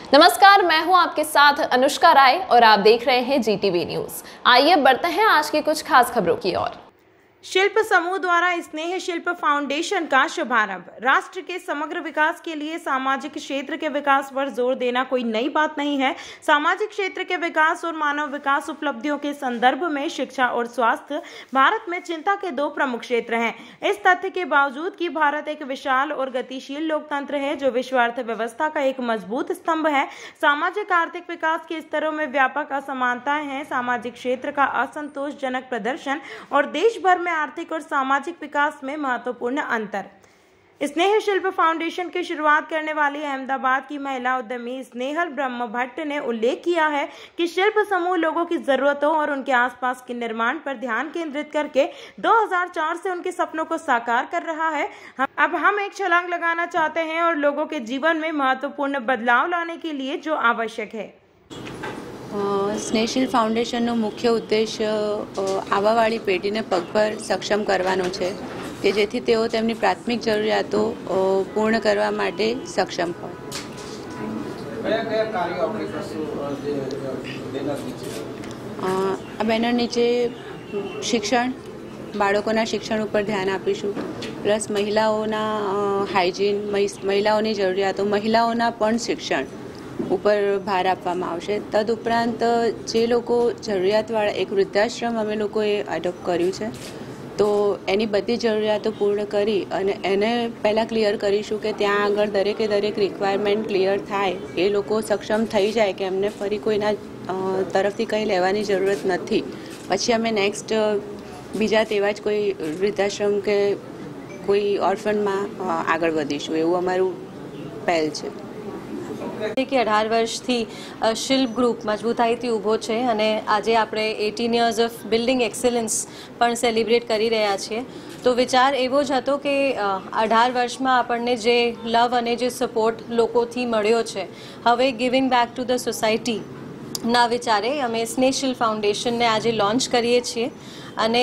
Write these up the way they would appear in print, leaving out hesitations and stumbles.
नमस्कार, मैं हूं आपके साथ अनुष्का राय और आप देख रहे हैं जीटीवी न्यूज। आइए बढ़ते हैं आज की कुछ खास खबरों की ओर। शिल्प समूह द्वारा स्नेह शिल्प फाउंडेशन का शुभारंभ। राष्ट्र के समग्र विकास के लिए सामाजिक क्षेत्र के विकास पर जोर देना कोई नई बात नहीं है। सामाजिक क्षेत्र के विकास और मानव विकास उपलब्धियों के संदर्भ में शिक्षा और स्वास्थ्य भारत में चिंता के दो प्रमुख क्षेत्र हैं। इस तथ्य के बावजूद कि भारत एक विशाल और गतिशील लोकतंत्र है जो विश्व अर्थव्यवस्था का एक मजबूत स्तंभ है, सामाजिक आर्थिक विकास के स्तरों में व्यापक असमानताएं हैं। सामाजिक क्षेत्र का असंतोषजनक प्रदर्शन और देश भर में आर्थिक और सामाजिक विकास में महत्वपूर्ण अंतर। स्नेह शिल्प फाउंडेशन की शुरुआत करने वाली अहमदाबाद की महिला उद्यमी स्नेहल ब्रह्म भट्ट ने उल्लेख किया है कि शिल्प समूह लोगों की जरूरतों और उनके आसपास के निर्माण पर ध्यान केंद्रित करके 2004 से उनके सपनों को साकार कर रहा है। अब हम एक छलांग लगाना चाहते हैं और लोगों के जीवन में महत्वपूर्ण बदलाव लाने के लिए जो आवश्यक है। स्नेहशील फाउंडेशनનો મુખ્ય ઉદ્દેશ્ય આવાવાળી પેઢીને પગભર સક્ષમ કરવાનો છે કે જેથી તેઓ તેમની પ્રાથમિક જરૂરિયાતો પૂર્ણ કરવા માટે સક્ષમ હોય। આ બેનર નીચે શિક્ષણ, બાળકોના શિક્ષણ ઉપર ध्यान આપીશું, પ્લસ મહિલાઓના હાઇજીન, મહિલાઓની જરૂરિયાતો, મહિલાઓના પણ શિક્ષણ ઉપર ભાર આપવામાં આવશે। તદુપરાંત જે લોકો જરૂરિયાતવાળા એક વૃદ્ધાશ્રમ અમે લોકોએ એડોપ્ટ કર્યું છે, તો એની બધી જરૂરિયાતો પૂર્ણ કરી અને એને પહેલાં ક્લિયર કરીશું કે ત્યાં આગળ દરેક રિક્વાયરમેન્ટ ક્લિયર થાય, એ લોકો સક્ષમ થઈ જાય કે એમને ફરી કોઈના તરફથી કંઈ લેવાની જરૂરત નથી, પછી અમે નેક્સ્ટ બીજા તેવા જ કોઈ વૃદ્ધાશ્રમ કે કોઈ ઓર્ફનમાં આગળ વધીશું, એવું અમારું પહેલ છે। કે 18 વર્ષથી શિલ્પ ગ્રુપ મજબૂતાઈથી ઊભો છે અને આજે આપણે 18 યર્સ ઓફ બિલ્ડિંગ એક્સેલન્સ પણ સેલિબ્રેટ કરી રહ્યા છીએ। તો વિચાર એવો જ હતો કે 18 વર્ષમાં આપણને જે લવ અને જે સપોર્ટ લોકોથી મળ્યો છે, હવે ગિવિંગ બેક ટુ ધ સોસાયટીના વિચારે અમે સ્નેહશીલ ફાઉન્ડેશનને આજે લોન્ચ કરીએ છીએ અને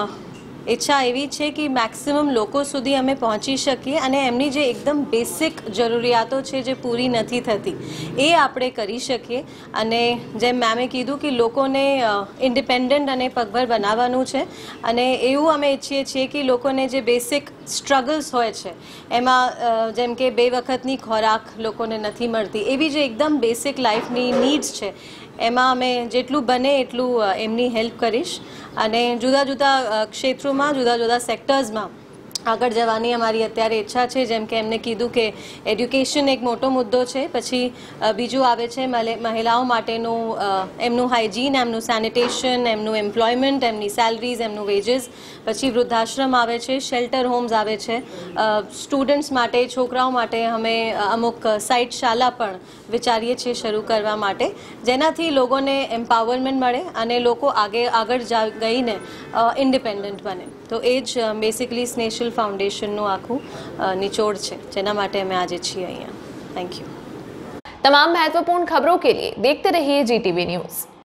ઈચ્છા એવી છે કે મેક્સિમમ લોકો સુધી અમે પહોંચી શકીએ અને એમની જે એકદમ બેસિક જરૂરિયાતો છે જે પૂરી નથી થતી એ આપણે કરી શકીએ। અને જેમ મેમે કીધું કે લોકોને ઇન્ડિપેન્ડન્ટ અને પગભર બનાવવાનું છે અને એવું અમે ઈચ્છીએ છીએ કે લોકોને જે બેસિક સ્ટ્રગલ્સ હોય છે એમાં જેમ કે 2 વખતની ખોરાક લોકોને નથી મળતી, એવી જે એકદમ બેસિક લાઈફની નીડ્સ છે એમાં અમે જેટલું બને એટલું એમની હેલ્પ કરીશ અને જુદા જુદા ક્ષેત્રોમાં, જુદા જુદા સેક્ટર્સમાં આગળ જવાની અમારી અત્યારે ઈચ્છા છે। જેમ કે એમને કીધું કે એડ્યુકેશન એક મોટો મુદ્દો છે, પછી બીજું આવે છે મહિલાઓ માટેનું એમનું હાઇજીન, એમનું સેનિટેશન, એમનું એમ્પ્લોયમેન્ટ, એમની સેલરીઝ, એમનું વેજીસ, પછી વૃદ્ધાશ્રમ આવે છે, શેલ્ટર હોમ્સ આવે છે, સ્ટુડન્ટ્સ માટે, છોકરાઓ માટે અમે અમુક સાઇટ શાળા પણ વિચારીએ છીએ શરૂ કરવા માટે, જેનાથી લોકોને એમ્પાવરમેન્ટ મળે અને લોકો આગળ ગઈને ઇન્ડિપેન્ડન્ટ બને। તો એ જ બેસિકલી સ્નેહશીલ फाउंडेशनનું આખું નિચોડ છે, જેના માટે અમે આજે છીએ અહીંયા। Thank you. तमाम महत्वपूर्ण खबरों के लिए देखते रहिए जीटीवी न्यूज।